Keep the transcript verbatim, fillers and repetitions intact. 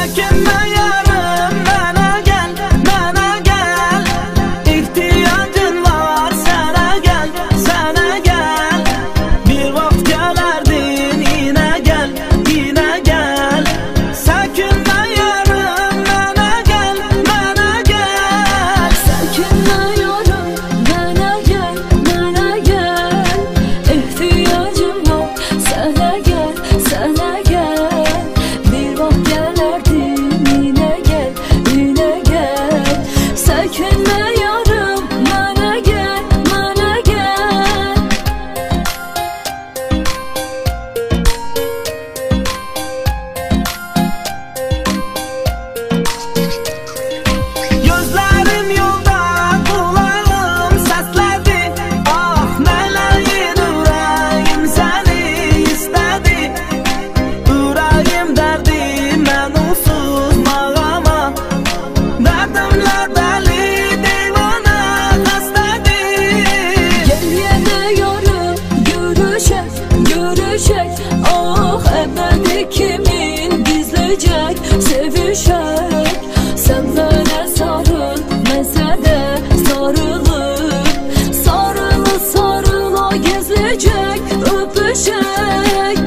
Çekinme yarım, bana gel, bana gel. İhtiyacın var, sana gel, sana gel. Bir vaxt gelerdin, yine gel, yine gel. Çekinme yarım, bana gel, bana gel. Çekinme yarım, bana gel, bana gel. İhtiyacım var, sana gel, sana gel. Bir vaxt gelerdin, yine gel, yine gel. Çekinme yarım, bana gel, bana gel. Gözlerim yolda, kulağım səslədi. Ah meleğin, ürəyim səni istədi. Ürəyim dərdi, mən onsuz mağama. Dərdimlə dəli, divana xəstədir. Gel yine yarım, görüşek, görüşek. Ah ebedi kimin gizleyecek, sevişek. Sen bana sarıl, mesele sarılıp. Sarılı sarıla gezecek, öpüşek.